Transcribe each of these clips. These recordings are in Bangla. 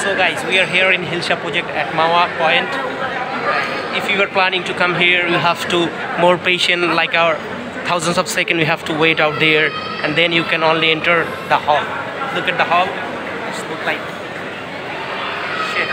So guys, we are here in Hilsha project at Mawa Point. If you are planning to come here, you have to more patient, like our thousands of seconds we have to wait out there, and then you can only enter the hall. Look at the hall. It's look like shit.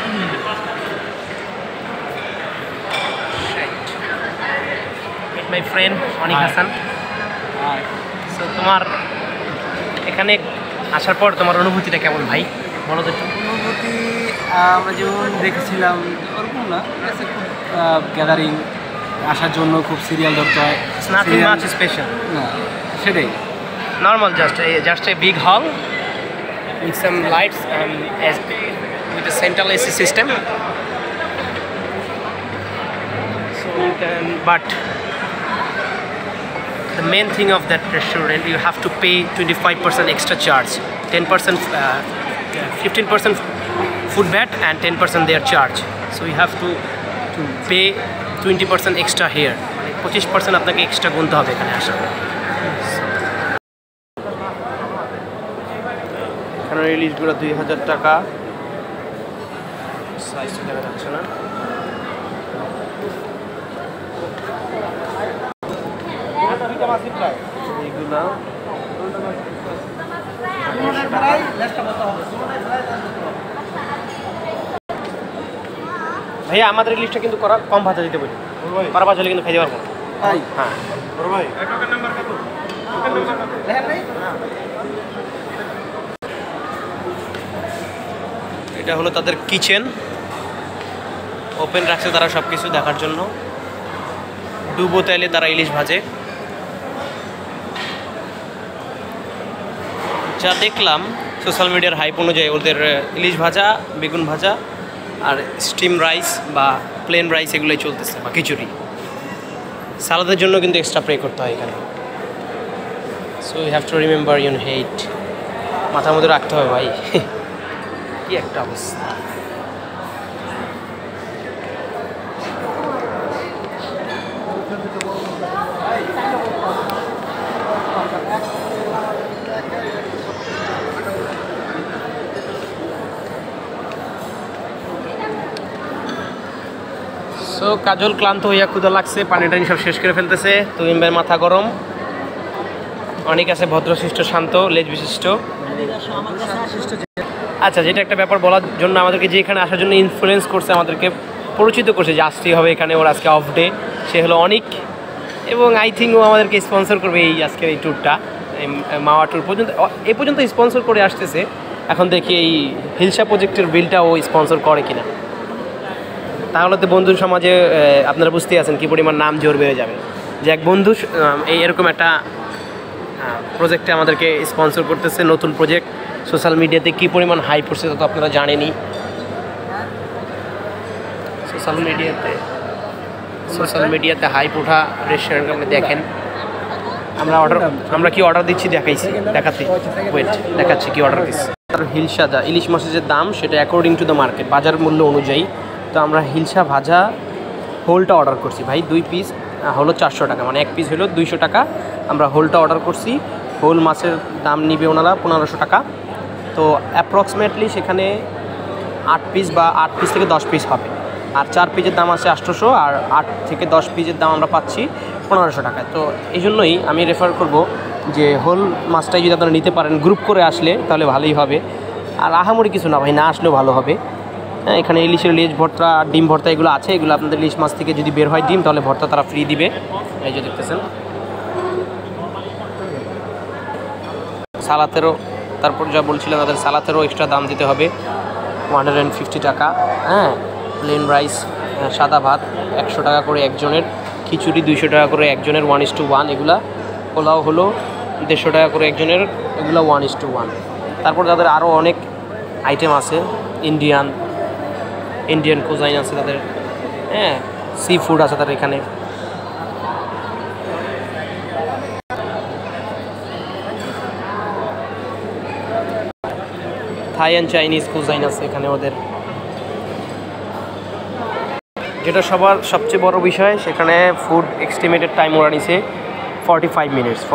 Meet my friend Onik Hassan. So তোমার এখানে আসার পর তোমার অনুভূতিটা কেমন ভাই? বলো তো একটু। অনুভূতি আমরা যেমন দেখেছিলাম ওরকম না, গ্যাদারিং আসার জন্য খুব সিরিয়াল ধরতে হয়, নাথিং মাচ স্পেশাল না সেটাই normal, just a big hall with some lights and with a central AC system. So you can, but the main thing of that restaurant, you have to pay 25% extra charge, 10%, 15% food VAT and 10% their charge. So you have to pay 20% extra here. 25% আপনাকে এক্সট্রা গুনতে হবে এখানে আসা। এখানে ইলিশগুলো 2000 টাকা, সাইজটা দেখা যাচ্ছে না। এইগুলা ভাইয়া আমাদের ইলিশটা কিন্তু কম ভাজা দিতে বলি, কড়া ভাজা হলে কিন্তু খাইতে পারবো। হ্যাঁ এটা হলো তাদের কিচেন, ওপেন রাখছে তারা সব কিছু দেখার জন্য। ডুবো তেলে তারা ইলিশ ভাজে। যা দেখলাম সোশ্যাল মিডিয়ার হাইপ অনুযায়ী ওদের ইলিশ ভাজা, বেগুন ভাজা আর স্টিম রাইস বা প্লেন রাইস এগুলোই চলতেছে, বা খিচুড়ি। সালাদের জন্য কিন্তু এক্সট্রা পে করতে হয় এখানে। So you have to remember your hate, মাথার মধ্যে রাখতে হবে ভাই। কি একটা অবস্থা। সো কাজল ক্লান্ত হইয়া ক্ষুধা লাগছে, পানি টানি সব শেষ করে ফেলতেছে। তুমিন ভাইয়ের মাথা গরম, অনেক আছে ভদ্রশিষ্ট শান্ত লেজ বিশিষ্ট। আচ্ছা, যেটা একটা ব্যাপার বলার জন্য আমাদেরকে যে এখানে আসার জন্য ইনফ্লুয়েন্স করছে, আমাদেরকে পরিচিত করছে যে আসতেই হবে এখানে, ওর আজকে অফ ডে, সে হলো অনিক। এবং আই থিঙ্ক ও আমাদেরকে স্পন্সর করবে এই আজকের এই ট্যুরটা, মাওয়া ট্যুর পর্যন্ত এই পর্যন্ত স্পন্সর করে আসতেছে। এখন দেখি এই হিলসা প্রজেক্টের বিলটা ও স্পন্সর করে কিনা। তাহলে তো বন্ধু সমাজে আপনারা বুঝতেই আছেন কী পরিমাণ নাম জোর বেড়ে যাবে যে এক বন্ধু এই এরকম একটা প্রজেক্টে আমাদেরকে স্পন্সর করতেছে। নতুন প্রজেক্ট, সোশ্যাল মিডিয়াতে কী পরিমাণ হাইপ করছে তা তো আপনারা জানেনই। সোশ্যাল মিডিয়াতে হাইপ ওঠা রেস্টুরেন্ট আপনি দেখেন। আমরা কি অর্ডার দিচ্ছি দেখাচ্ছি কি অর্ডার দিচ্ছি। হিলসা ইলিশ মাছের যে দাম সেটা অ্যাকর্ডিং টু দ্য মার্কেট, বাজার মূল্য অনুযায়ী। তো আমরা হিলসা ভাজা হোলটা অর্ডার করছি ভাই, 2 পিস হলো 400 টাকা, মানে 1 পিস হলো 200 টাকা। আমরা হোলটা অর্ডার করছি। হোল মাছের দাম নিবে ওনারা 1500 টাকা। তো অ্যাপ্রক্সিমেটলি সেখানে 8 পিস বা 8 পিস থেকে 10 পিস হবে। আর 4 পিসের দাম আছে 800, আর 8 থেকে 10 পিসের দাম আমরা পাচ্ছি 1500 টাকায়। তো এই জন্যই আমি রেফার করব যে হোল মাছটাই যদি আপনারা নিতে পারেন গ্রুপ করে আসলে তাহলে ভালোই হবে। আর আহামরি কিছু না ভাই, না আসলেও ভালো হবে। হ্যাঁ, এখানে ইলিশের লেজ ভর্তা, ডিম ভর্তা এগুলো আছে। এগুলো আপনাদের ইলিশ মাছ থেকে যদি বের হয় ডিম, তাহলে ভর্তা তারা ফ্রি দিবে। এই যে দেখতেছেন সালাতেরও, তারপর যা বলছিলাম তাদের সালাতেরও এক্সট্রা দাম দিতে হবে 150 টাকা। হ্যাঁ, প্লেন রাইস, সাদা ভাত 100 টাকা করে একজনের, খিচুড়ি 200 টাকা করে একজনের 1:1। এগুলা পোলাও হলো 150 টাকা করে একজনের, এগুলো 1:1। তারপর তাদের আরও অনেক আইটেম আছে, ইন্ডিয়ান কুজাইন আছে তাদের, হ্যাঁ, সি ফুড আছে তাদের এখানে। থাই অ্যান্ড চাইনিজ কুজাইন আছে এখানে ওদের। যেটা সবার সবচেয়ে বড় বিষয়, সেখানে ফুড এস্টিমেটেড টাইম ওরা নিছে 45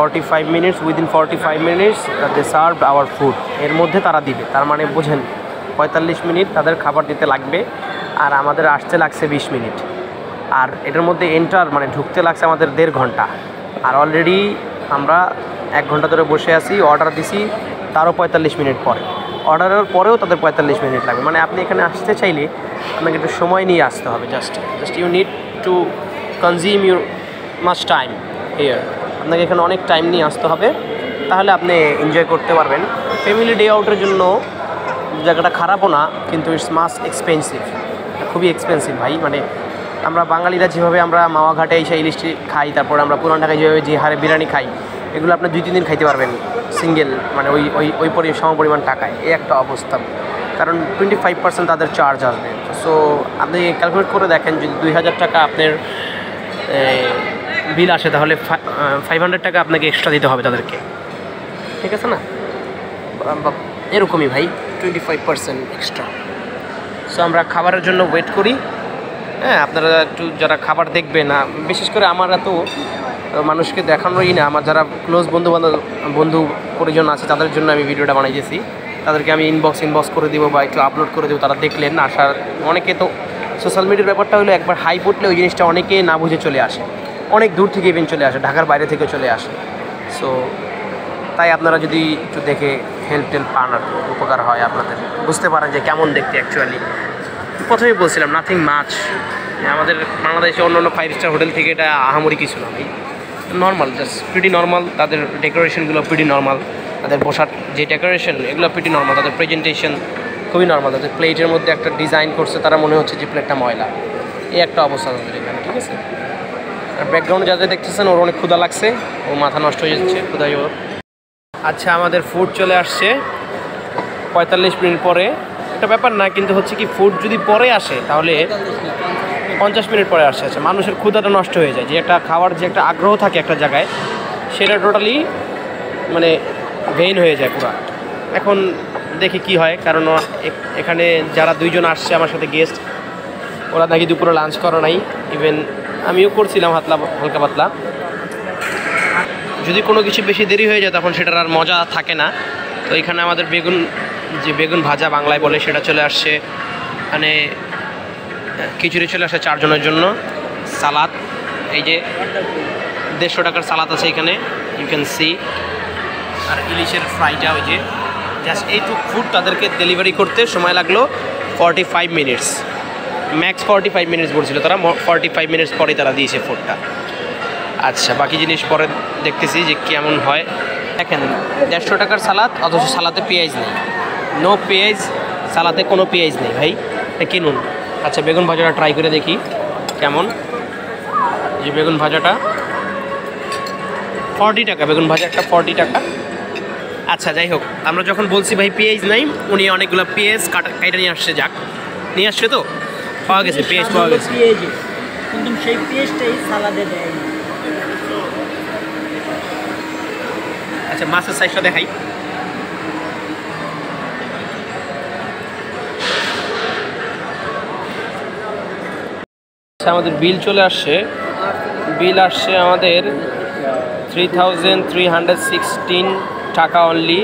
minutes. Within 45 minutes they serve our food. এর মধ্যে তারা দিবে, তার মানে বোঝেন 45 মিনিট তাদের খাবার দিতে লাগবে, আর আমাদের আসতে লাগছে 20 মিনিট। আর এটার মধ্যে এন্টার মানে ঢুকতে লাগছে আমাদের 1.5 ঘন্টা। আর অলরেডি আমরা 1 ঘন্টা ধরে বসে আছি, অর্ডার দিছি তারও 45 মিনিট পরে, অর্ডারের পরেও তাদের 45 মিনিট লাগবে। মানে আপনি এখানে আসতে চাইলে আপনাকে একটু সময় নিয়ে আসতে হবে, just you need to consume your much time here. আপনাকে এখানে অনেক টাইম নিয়ে আসতে হবে, তাহলে আপনি এনজয় করতে পারবেন। ফ্যামিলি ডে আউটের জন্য জায়গাটা খারাপও না, কিন্তু ইটস মাচ এক্সপেন্সিভ, খুবই এক্সপেন্সিভ ভাই। মানে আমরা বাঙালিরা যেভাবে আমরা মাওয়াঘাটে এসে ইলিশটি খাই, তারপর আমরা পুরান ঢাকায় যেভাবে যে হারে বিরিয়ানি খাই, এগুলো আপনি 2-3 দিন খাইতে পারবেন সিঙ্গেল, মানে ওই সমপরিমাণ টাকায়। এই একটা অবস্থা, কারণ 25% তাদের চার্জ আসবে। সো আপনি ক্যালকুলেট করে দেখেন, যদি 2000 টাকা আপনার বিল আসে, তাহলে 500 টাকা আপনাকে এক্সট্রা দিতে হবে তাদেরকে, ঠিক আছে না? এরকমই ভাই, 25% এক্সট্রা। সো আমরা খাবারের জন্য ওয়েট করি। হ্যাঁ, আপনারা একটু যারা খাবার দেখবে না, বিশেষ করে আমার এত মানুষকে দেখানোই না, আমার যারা ক্লোজ বন্ধু পরিজন আছে তাদের জন্য আমি ভিডিওটা বানাইতেছি। তাদেরকে আমি ইনবক্স করে দেবো বা একটু আপলোড করে দেবো, তারা দেখলেন। আসার অনেকে তো সোশ্যাল মিডিয়ার ব্যাপারটা হলো একবার হাইপ উঠলে ওই জিনিসটা অনেকে না বুঝে চলে আসে, অনেক দূর থেকে ইভেন চলে আসে, ঢাকার বাইরে থেকে চলে আসে। সো তাই আপনারা যদি একটু দেখে হেল্প পান, আর উপকার হয়, আপনাদের বুঝতে পারেন যে কেমন দেখতে অ্যাকচুয়ালি। প্রথমেই বলছিলাম নাথিং মাচ। আমাদের বাংলাদেশে অন্য 5 স্টার হোটেল থেকে এটা আহামরি কিছু না ভাই, নর্মাল, জাস্ট প্রিটি নর্মাল। তাদের ডেকোরেশনগুলো প্রিটি নর্মাল, তাদের বসার যে ডেকোরেশন এগুলো প্রিটি নর্মাল, তাদের প্রেজেন্টেশন খুবই নর্মাল। তাদের প্লেটের মধ্যে একটা ডিজাইন করছে, তারা মনে হচ্ছে যে প্লেটটা ময়লা, এই একটা অবস্থা তাদের এখানে, ঠিক আছে? আর ব্যাকগ্রাউন্ডে যাদের দেখতেছেন ওর অনেক ক্ষুধা লাগছে, ও মাথা নষ্ট হয়ে যাচ্ছে ক্ষুধায় ওর। আচ্ছা, আমাদের ফুড চলে আসছে 45 মিনিট পরে। একটা ব্যাপার না, কিন্তু হচ্ছে কি, ফুড যদি পরে আসে তাহলে 50 মিনিট পরে আসছে। আচ্ছা, মানুষের ক্ষুধাটা নষ্ট হয়ে যায়, যে একটা খাওয়ার যে একটা আগ্রহ থাকে একটা জায়গায়, সেটা টোটালি মানে ভেইন হয়ে যায় পুরা। এখন দেখি কি হয়, কারণ এখানে যারা 2 জন আসছে আমার সাথে গেস্ট, ওরা নাকি দুপুরে লাঞ্চ করা নাই। ইভেন আমিও করছিলাম হালকা পাতলা। যদি কোনো কিছু বেশি দেরি হয়ে যায় তখন সেটার আর মজা থাকে না। তো এখানে আমাদের বেগুন ভাজা বাংলায় বলে, সেটা চলে আসছে। মানে খিচুড়ি চলে আসে 4 জনের জন্য। সালাদ, এই যে 150 টাকার সালাদ আছে এখানে, ইউ ক্যান সি। আর ইলিশের ফ্রাইটা, ওই যে জাস্ট এইটুকু ফুড তাদেরকে ডেলিভারি করতে সময় লাগলো 45 মিনিটস, ম্যাক্স 45 মিনিটস বলছিল তারা। 45 মিনিটস পরে তারা দিয়েছে ফুডটা। আচ্ছা, বাকি জিনিস পরে দেখতেছি যে কেমন হয়। দেখেন, 150 টাকার সালাদ, অথচ সালাদে পেঁয়াজ নেই, নো পেঁয়াজ, সালাদে কোনো পেঁয়াজ নেই ভাই, এটা কিনুন। আচ্ছা, বেগুন ভাজাটা ট্রাই করে দেখি কেমন। যে বেগুন ভাজাটা 40 টাকা, বেগুন ভাজা একটা 40 টাকা। আচ্ছা, যাই হোক, আমরা যখন বলছি ভাই পেঁয়াজ নাই, উনি অনেকগুলো পেঁয়াজ কাটা নিয়ে আসছে। যাক, নিয়ে আসছে, তো পাওয়া গেছে, পেঁয়াজ পাওয়া গেছে, কিন্তু সেই পেঁয়াজটাই সালাদে দেয়। আচ্ছা, মাছের সাইজটা দেখাই। আচ্ছা, আমাদের বিল চলে আসছে। বিল আসছে আমাদের 3316 টাকা অনলি,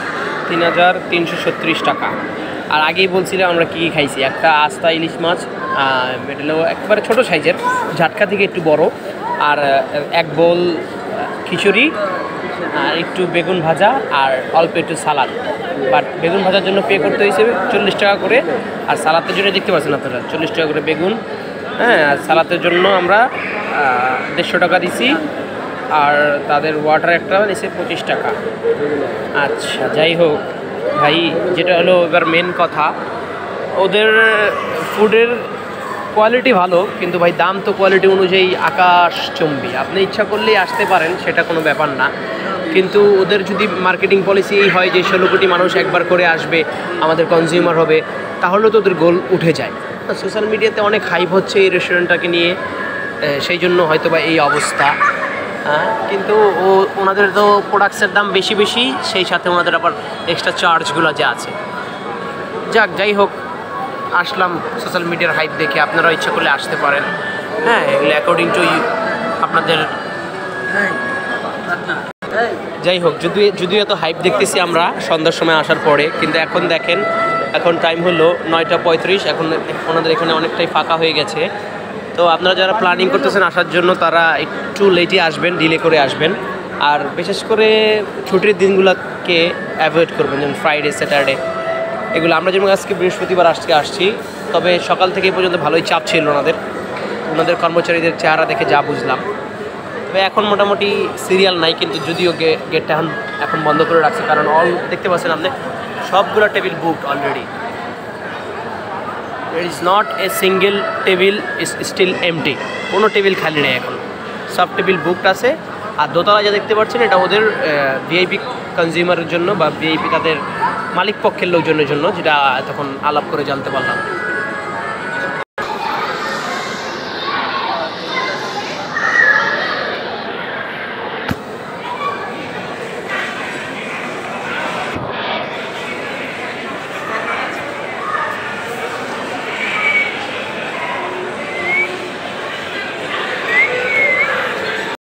3336 টাকা। আর আগেই বলছিলাম আমরা কী খাইছি। একটা আস্তা ইলিশ মাছ, এটা হলো একেবারে ছোটো সাইজের, ঝাটকা থেকে একটু বড়, আর 1 বোল খিচুড়ি, আর একটু বেগুন ভাজা, আর অল্প একটু সালাদ। বাট বেগুন ভাজার জন্য পে করতে হয়েছে 40 টাকা করে, আর সালাদের জন্য দেখতে পাচ্ছেন আপনারা 40 টাকা করে বেগুন। হ্যাঁ, আর সালাদের জন্য আমরা 150 টাকা দিছি, আর তাদের ওয়াটার একটা নিচ্ছে 25 টাকা। আচ্ছা, যাই হোক ভাই, যেটা হলো এবার মেন কথা, ওদের ফুডের কোয়ালিটি ভালো, কিন্তু ভাই দাম তো কোয়ালিটি অনুযায়ী আকাশচুম্বী। আপনি ইচ্ছা করলেই আসতে পারেন, সেটা কোনো ব্যাপার না, কিন্তু ওদের যদি মার্কেটিং পলিসি এই হয় যে 16 কোটি মানুষ একবার করে আসবে, আমাদের কনজিউমার হবে, তাহলে তো ওদের গোল উঠে যায়। সোশ্যাল মিডিয়াতে অনেক হাইপ হচ্ছে এই রেস্টুরেন্টটাকে নিয়ে, সেই জন্য হয়তো বা এই অবস্থা। কিন্তু ওনাদের তো প্রোডাক্টসের দাম বেশি, সেই সাথে ওনাদের আবার এক্সট্রা চার্জগুলো যে আছে। যাক, যাই হোক, আসলাম সোশ্যাল মিডিয়ার হাইপ দেখে, আপনারা ইচ্ছা করলে আসতে পারেন। হ্যাঁ, এগুলো অ্যাকর্ডিং টু আপনাদের। যাই হোক, যদিও এত হাইপ দেখতেছি আমরা সন্ধ্যার সময় আসার পরে, কিন্তু এখন দেখেন এখন টাইম হলো 9:35। এখন ওনাদের এখানে অনেকটাই ফাঁকা হয়ে গেছে। তো আপনারা যারা প্ল্যানিং করতেছেন আসার জন্য তারা একটু লেটে আসবেন, ডিলে করে আসবেন। আর বিশেষ করে ছুটির দিনগুলোকে অ্যাভয়েড করবেন, যেমন ফ্রাইডে, স্যাটারডে এগুলো। আমরা যেমন আজকে বৃহস্পতিবার আসছি, তবে সকাল থেকে পর্যন্ত ভালোই চাপ ছিল ওনাদের কর্মচারীদের চেহারা দেখে যা বুঝলাম। তবে এখন মোটামুটি সিরিয়াল নাই, কিন্তু যদিও গেটটা এখন বন্ধ করে রাখছে, কারণ দেখতে পাচ্ছেন আপনি সবগুলো table booked already. It is not a single table is still empty, কোনো টেবিল খালি নেই এখন, সব টেবিল বুকড আছে। আর দোতলা যা দেখতে পাচ্ছেন এটা ওদের ভিআইপি কনজিউমারের জন্য বা ভিআইপি তাদের মালিক পক্ষের লোকজনের জন্য, যেটা তখন আলাপ করে জানতে পারলাম।